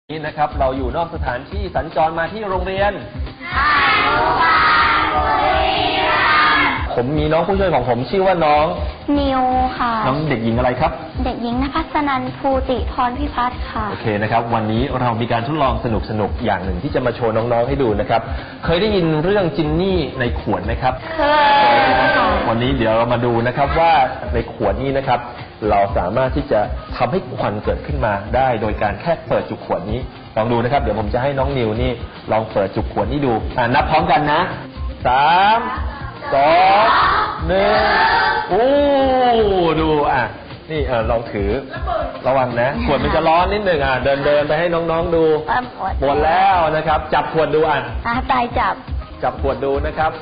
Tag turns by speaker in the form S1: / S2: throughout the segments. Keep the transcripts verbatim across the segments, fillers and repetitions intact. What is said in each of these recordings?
S1: นี้นะครับเราอยู่นอกสถานที่สัญจรมาที่โรงเรียนผมมีน้องผู้ช่วยของผมชื่อว่าน้อง
S2: นิวค่ะ
S1: น้องเด็กหญิงอะไรครับ
S2: เด็กหญิงนภัสนันท์ภูติธรพิพัฒน์ค่ะ
S1: โอเคนะครับวันนี้เรามีการทดลองสนุกสนุกอย่างหนึ่งที่จะมาโชว์น้องๆให้ดูนะครับเคยได้ยินเรื่องจินนี่ในขวดไหมครับ
S2: เคยค่ะ
S1: วันนี้เดี๋ยวเรามาดูนะครับว่าในขวดนี้นะครับเราสามารถที่จะทำให้ควันเกิดขึ้นมาได้โดยการแค่เปิดจุกขวดนี้ลองดูนะครับเดี๋ยวผมจะให้น้องนิวนี่ลองเปิดจุกขวดนี้ดูอ่านับพร้อมกันนะสามสองหนึ่งโอ้ดูอ่ะนี่เออลองถือระวังนะขวดมันจะร้อนนิดหนึ่งอ่ะเดินเดินไปให้น้องๆดูหมดแล้วนะครับจับขวดดูอ่ะ
S2: อ่ะตายจับ
S1: จับขวดดูนะครับ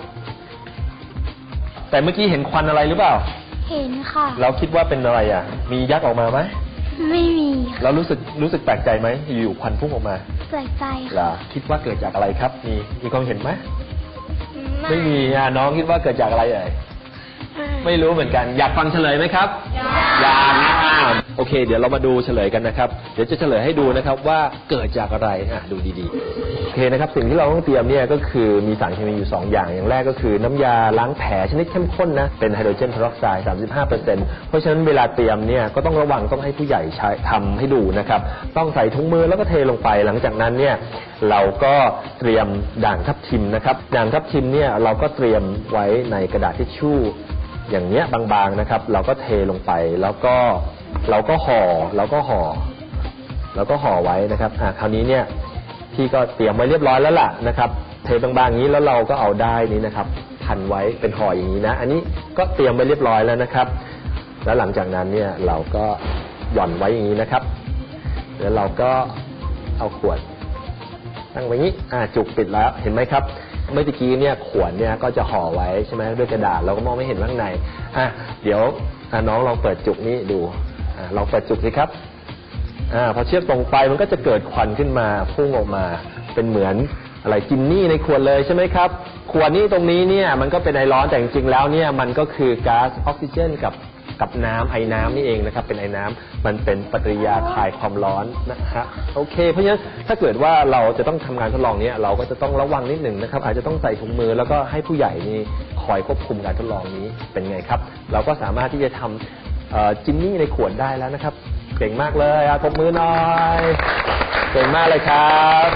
S1: แต่เมื่อกี้เห็นควันอะไรหรือเปล่า
S2: เห็นค่ะ
S1: เราคิดว่าเป็นอะไรอ่ะมียักษ์ออกมาไหม
S2: ไม่มี
S1: เรารู้สึกรู้สึกแปลกใจไหมอยู่ควันพุ่งออกมา
S2: แปลกใจ
S1: เหรอคิดว่าเกิดจากอะไรครับมีมีความเห็นไหมไม่มีอ่ะน้องคิดว่าเกิดจากอะไรเอ่ยไม่รู้เหมือนกันอยากฟังเฉลยไหมครับอยากนะโอเคเดี๋ยวเรามาดูเฉลยกันนะครับเดี๋ยวจะเฉลยให้ดูนะครับว่าเกิดจากอะไรอ่ะดูดีๆโอเคนะครับสิ่งที่เราต้องเตรียมเนี่ยก็คือมีสารเคมีอยู่สองอย่างอย่างแรกก็คือน้ำยาล้างแผลชนิดเข้มข้นนะเป็นไฮโดรเจนเพอร์ออกไซด์ สามสิบห้าเปอร์เซ็นต์ เพราะฉะนั้นเวลาเตรียมเนี่ยก็ต้องระวังต้องให้ผู้ใหญ่ใช้ทำให้ดูนะครับต้องใส่ถุงมือแล้วก็เทลงไปหลังจากนั้นเนี่ยเราก็เตรียมด่างทับทิมนะครับด่างทับทิมเนี่ยเราก็เตรียมไว้ในกระดาษทิชชู่อย่างเนี้ยบางๆนะครับเราก็เทลงไปแล้วก็เราก็ห่อเราก็ห่อแล้วก็ห่อไว้นะครับอ่าคราวนี้เนี่ยพี่ก็เตรียมไว้เรียบร้อยแล้วล่ะนะครับเทบางๆอย่างนี้แล้วเราก็เอาได้นี้นะครับพันไว้เป็นห่ออย่างนี้นะอันนี้ก็เตรียมไว้เรียบร้อยแล้วนะครับแล้วหลังจากนั้นเนี่ยเราก็หย่อนไว้อย่างนี้นะครับแล้วเราก็เอาขวดตั้งไว้นี้อ่าจุกปิดแล้วเห็นไหมครับเมื่อกี้เนี่ยขวดเนี่ยก็จะห่อไว้ใช่ไหมด้วยกระดาษเราก็มองไม่เห็นข้างในอ่ะเดี๋ยวน้องลองเปิดจุกนี้ดูอ่าลองเปิดจุกสิครับอ่าพอเชือกตรงไปมันก็จะเกิดควันขึ้นมาพุ่งออกมาเป็นเหมือนอะไรจินนี่ในขวดเลยใช่ไหมครับขวดนี้ตรงนี้เนี่ยมันก็เป็นไอร้อนแต่จริงๆแล้วเนี่ยมันก็คือก๊าซออกซิเจนกับกับน้ำไอ้น้ำนี่เองนะครับเป็นไอ้น้ำมันเป็นปฏิกิริยาคลายความร้อนนะฮะโอเคเพราะฉะนั้นถ้าเกิดว่าเราจะต้องทำงานทดลองนี้เราก็จะต้องระวังนิดหนึ่งนะครับอาจจะต้องใส่ถุงมือแล้วก็ให้ผู้ใหญ่นี่คอยควบคุมการทดลองนี้เป็นไงครับเราก็สามารถที่จะทำจินนี่ในขวดได้แล้วนะครับเก่งมากเลยอ่ะปรบมือหน่อยเก่งมากเลยครับ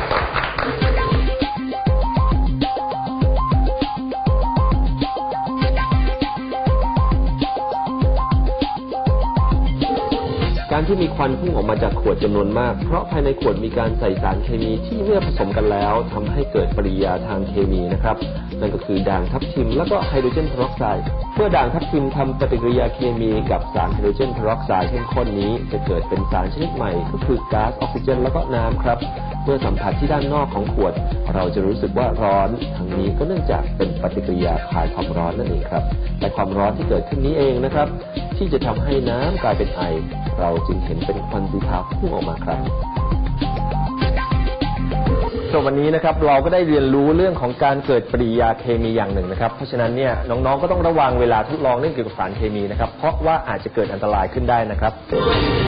S1: การที่มีควันพุ่งออกมาจากขวดจำนวนมากเพราะภายในขวดมีการใส่สารเคมีที่เมื่อผสมกันแล้วทำให้เกิดปฏิกิริยาทางเคมีนะครับนั่นก็คือด่างทับทิมและก็ไฮโดรเจนเพอร์ออกไซด์เมื่อด่างทับทิมทำปฏิกิริยาเคมีกับสารไฮโดรเจนเพอร์ออกไซด์เข้มข้นนี้จะเกิดเป็นสารชนิดใหม่ก็คือก๊าซออกซิเจนและก็น้ำครับเมื่อสัมผัสที่ด้านนอกของขวดเราจะรู้สึกว่าร้อนทั้งนี้ก็เนื่องจากเป็นปฏิกิริยาคลายความร้อนนั่นเองครับและความร้อนที่เกิดขึ้นนี้เองนะครับที่จะทำให้น้ำกลายเป็นไอเราจึงเห็นเป็นควันสีขาวพุ่งออกมาครับส่วนวันนี้นะครับเราก็ได้เรียนรู้เรื่องของการเกิดปฏิกิริยาเคมีอย่างหนึ่งนะครับเพราะฉะนั้นเนี่ยน้องๆก็ต้องระวังเวลาทดลองเรื่องเกี่ยวกับสารเคมีนะครับเพราะว่าอาจจะเกิดอันตรายขึ้นได้นะครับ